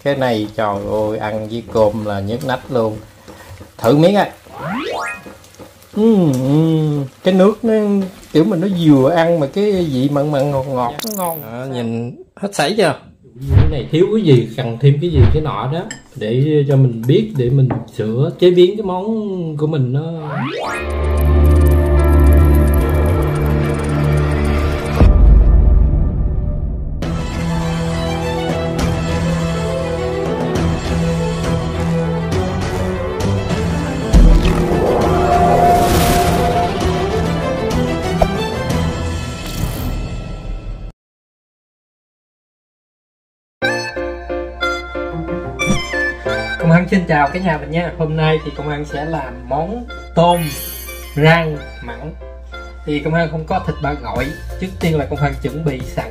Cái này trời ơi, ăn với cơm là nhức nách luôn. Thử miếng á. Cái nước nó kiểu mình nó vừa ăn mà cái vị mặn mặn ngọt ngọt nó ngon. Nhìn hết sảy chưa? Cái này thiếu cái gì, cần thêm cái gì cái nọ đó để cho mình biết, để mình sửa chế biến cái món của mình nó. Công Hân xin chào cả nhà mình nha. Hôm nay thì Công Hân sẽ làm món tôm rang mặn. Thì Công Hân không có thịt ba gọi. Trước tiên là Công Hân chuẩn bị sẵn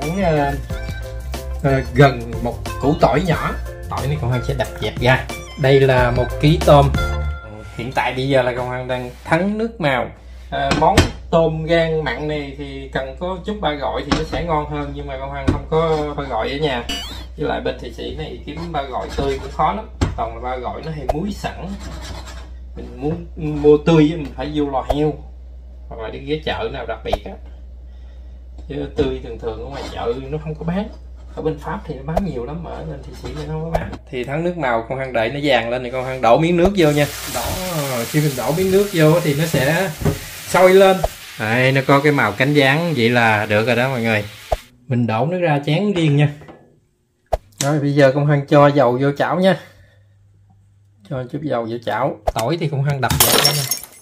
gần một củ tỏi nhỏ. Tỏi này Công Hân sẽ đập dẹp ra. Đây là 1 kg tôm. Hiện tại bây giờ là Công Hân đang thắng nước màu. Món tôm rang mặn này thì cần có chút ba gọi thì nó sẽ ngon hơn, nhưng mà Công Hân không có ba gọi ở nhà. Với lại bên Thụy Sĩ này kiếm ba gọi tươi cũng khó lắm, còn là ba gọi nó hay muối sẵn. Mình muốn mua tươi mình phải vô lò heo hoặc là đi ghé chợ nào đặc biệt á, chứ tươi thường thường ở ngoài chợ nó không có bán. Ở bên Pháp thì nó bán nhiều lắm mà ở bên Thụy Sĩ nó không có bán. Thì thắng nước màu con Hân đợi nó vàng lên thì con Hân đổ miếng nước vô nha. Khi mình đổ miếng nước vô thì nó sẽ sôi lên. Đây, nó có cái màu cánh gián vậy là được rồi đó mọi người. Mình đổ nó ra chén riêng nha. Rồi bây giờ con Hân cho dầu vô chảo nha. Cho chút dầu vô chảo. Tỏi thì con Hân đập dẹp ra nha.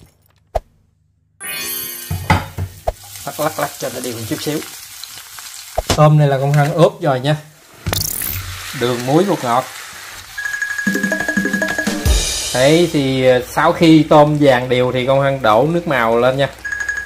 Lắc cho nó đều một chút xíu. Tôm này là con Hân ướp rồi nha. Đường, muối, bột ngọt. Đấy thì sau khi tôm vàng đều thì con Hân đổ nước màu lên nha.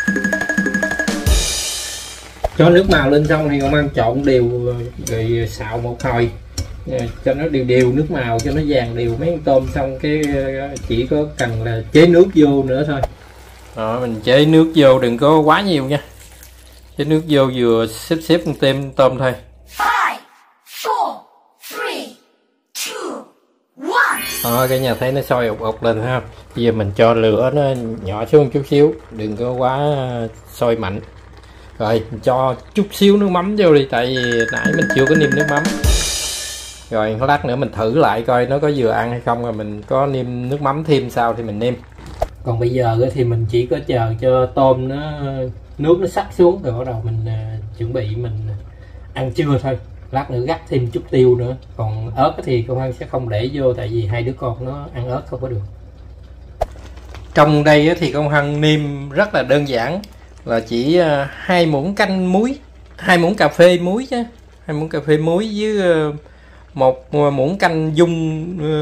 Cho nước màu lên xong thì con Hân trộn đều rồi xào một hồi cho nó đều nước màu, cho nó vàng đều mấy con tôm. Xong cái chỉ có cần là chế nước vô nữa thôi. Đó, mình chế nước vô đừng có quá nhiều nha. Chế nước vô vừa xếp một tem tôm thôi. 5, 4, 3, 2, 1. Đó, cái nhà thấy nó sôi ục ục lên ha. Bây giờ mình cho lửa nó nhỏ xuống một chút xíu, đừng có quá sôi mạnh. Rồi mình cho chút xíu nước mắm vô đi, tại vì nãy mình chưa có nêm nước mắm. Rồi lát nữa mình thử lại coi nó có vừa ăn hay không, rồi mình có nêm nước mắm thêm sau thì mình nêm. Còn bây giờ thì mình chỉ có chờ cho tôm nước nó sắc xuống rồi bắt đầu mình chuẩn bị mình ăn trưa thôi. Lát nữa gắp thêm chút tiêu nữa. Còn ớt thì con Hân sẽ không để vô, tại vì hai đứa con nó ăn ớt không có được. Trong đây thì con Hân nêm rất là đơn giản, là chỉ 2 muỗng canh muối, 2 muỗng cà phê muối chứ, 2 muỗng cà phê muối với 1 muỗng canh dung,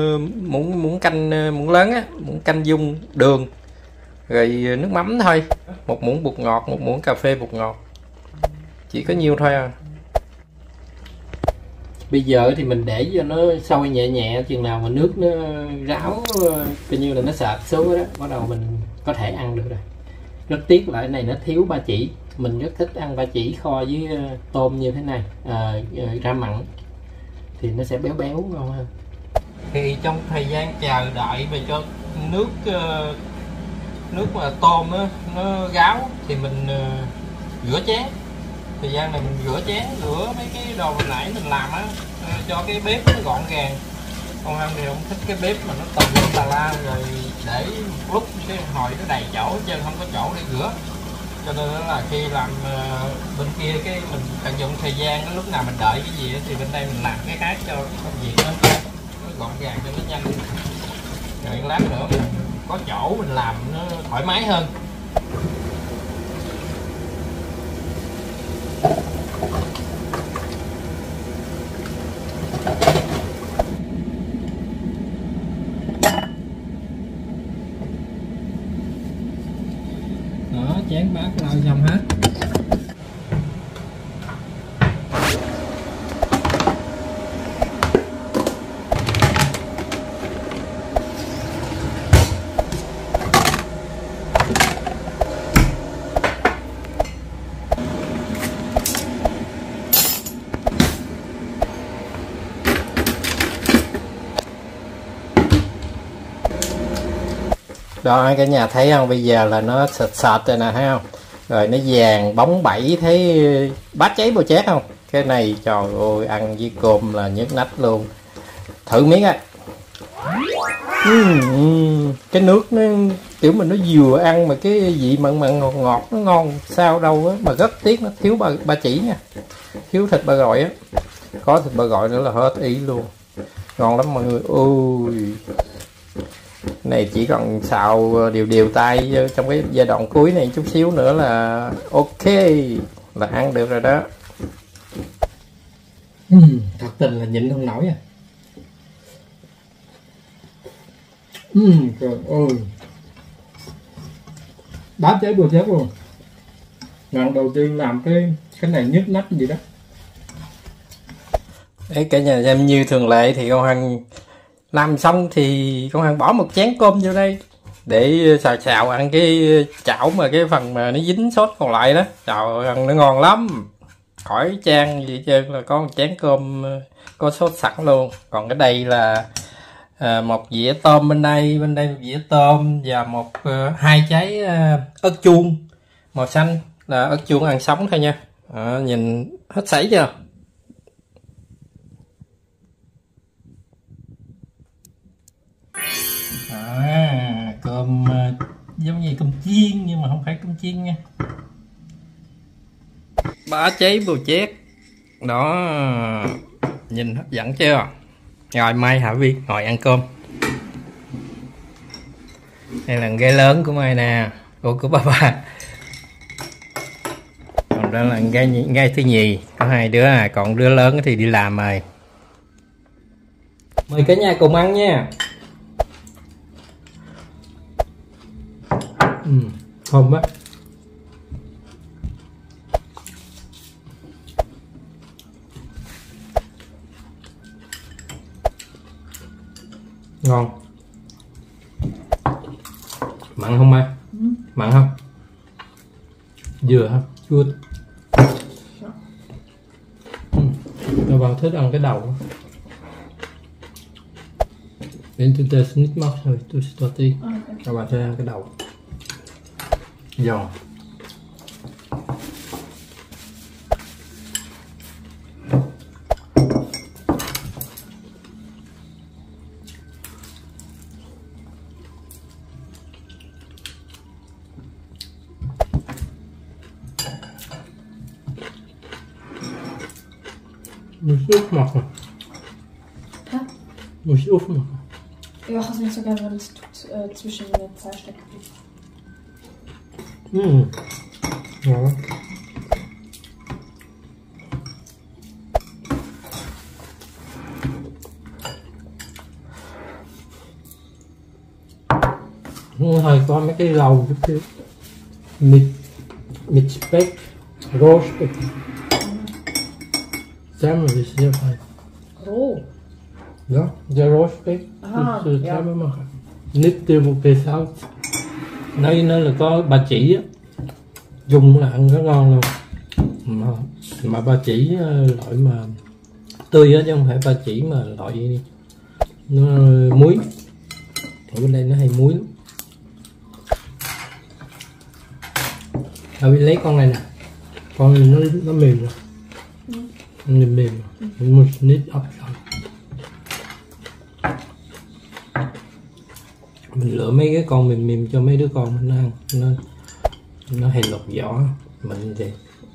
muỗng lớn á, muỗng canh dung, đường, rồi nước mắm thôi, 1 muỗng bột ngọt, 1 muỗng cà phê bột ngọt, chỉ có nhiêu thôi à. Bây giờ thì mình để cho nó sôi nhẹ nhẹ, chừng nào mà nước nó ráo coi như là nó sệt xuống đó, bắt đầu mình có thể ăn được rồi. Rất tiếc là cái này nó thiếu ba chỉ. Mình rất thích ăn ba chỉ kho với tôm như thế này, ra mặn thì nó sẽ béo béo ngon hơn. Thì trong thời gian chờ đợi về cho nước mà tôm nó ráo thì mình rửa chén. Thời gian này mình rửa chén, rửa mấy cái đồ hồi nãy mình làm á, cho cái bếp nó gọn gàng. Con Hân thì không thích cái bếp mà nó tùm lum tà la, rồi để một lúc cái hồi nó đầy chỗ chứ không có chỗ để rửa. Cho nên là khi làm bên kia cái mình tận dụng thời gian, lúc nào mình đợi cái gì thì bên đây mình làm cái khác cho cái công việc nó gọn gàng cho nó nhanh. Rồi lát nữa mình có chỗ mình làm nó thoải mái hơn. Đó, chén bát lau xong hết. Đó cả nhà thấy không, bây giờ là nó sệt sệt rồi nè, thấy không, rồi nó vàng bóng bẩy, thấy bát cháy bò chét không. Cái này trời ơi, ăn với cơm là nhức nách luôn. Thử miếng á. Cái nước nó kiểu mình nó vừa ăn mà cái vị mặn mặn ngọt ngọt nó ngon sao đâu á, mà rất tiếc nó thiếu ba chỉ nha, thiếu thịt ba gọi á. Có thịt ba gọi nữa là hết ý luôn, ngon lắm mọi người ơi. Này chỉ cần xào đều đều tay trong cái giai đoạn cuối này chút xíu nữa là ok, là ăn được rồi đó. Thật tình là nhịn không nổi à. Trời ơi, bá cháy bừa chết luôn. Lần đầu tiên làm cái này nhức nách gì đó. Đấy cả nhà xem, như thường lệ thì con Hân làm xong thì con Hân bỏ một chén cơm vô đây để xào xào ăn cái chảo mà cái phần mà nó dính sốt còn lại đó. Trời, ăn nó ngon lắm, khỏi chan gì trơn, là có một chén cơm có sốt sẵn luôn. Còn cái đây là một dĩa tôm bên đây một dĩa tôm và hai trái ớt chuông màu xanh, là ớt chuông ăn sống thôi nha. Nhìn hết sảy chưa. Cơm giống như cơm chiên nhưng mà không phải cơm chiên nha. Bá cháy bồ chét đó, nhìn hấp dẫn chưa. Rồi Mai Hạ Vi ngồi ăn cơm. Đây là gai lớn của Mai nè, của ba. Còn đó là gai thứ nhì, có hai đứa à, còn đứa lớn thì đi làm rồi. Mời cả nhà cùng ăn nha. Thơm á. Ngon. Mặn không Mai? Mặn không? Dừa không? Chua. Các bạn thích ăn cái đầu. Wenn du das nicht machst, habe ich das dort đi. Các bạn thích ăn cái đầu. Giòn. Muss ich aufmachen? Hä? Muss ich aufmachen? Ja, hast nicht so gerne, wenn es zwischen den zwei steckt. Ja. Hơi có mấy cái rau chút xíu. Mit Speck, Rohrspeck. Selber ist sehr fein. Roh? Ja, der Rohrspeck ist selber machen. Nicht der Salz. Đây nó là có ba chỉ á, dùng là ăn rất ngon luôn. Mà ba chỉ loại mà tươi á, chứ không phải ba chỉ mà loại nó muối. Ở bên đây nó hay muối lắm. Rồi lấy con này nè, con này nó mềm rồi. Mềm rồi. Một nít ấp rồi. Mình lựa mấy cái con mềm mềm cho mấy đứa con nó ăn, nó hay lột vỏ mình vậy.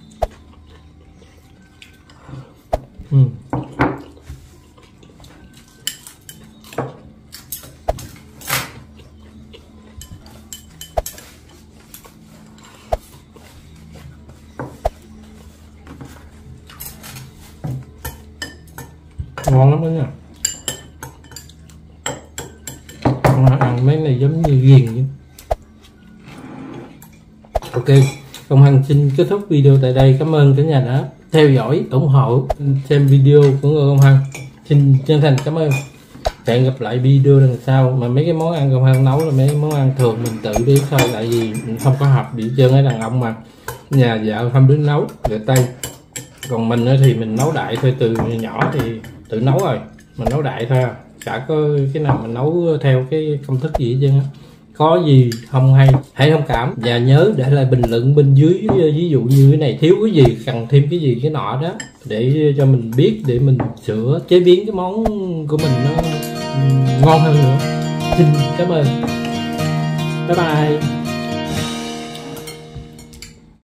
Ngon lắm đó nha. Ăn mấy này giống như ghiền vậy. Ok, Công Hân xin kết thúc video tại đây. Cảm ơn cả nhà đã theo dõi, ủng hộ, xem video của Công Hân. Xin chân thành cảm ơn. Hẹn gặp lại video lần sau. Mà mấy cái món ăn Công Hân nấu là mấy món ăn thường mình tự biết thôi, tại vì mình không có học bị trơn ấy, đàn ông mà nhà vợ không biết nấu rửa tay. Còn mình thì mình nấu đại thôi, từ nhỏ thì tự nấu rồi, mình nấu đại thôi, chả có cái nào mình nấu theo cái công thức gì hết trơn á. có gì không hay hãy thông cảm và nhớ để lại bình luận bên dưới, ví dụ như cái này thiếu cái gì, cần thêm cái gì cái nọ đó để cho mình biết, để mình sửa chế biến cái món của mình nó ngon hơn nữa. Xin cảm ơn, bye bye.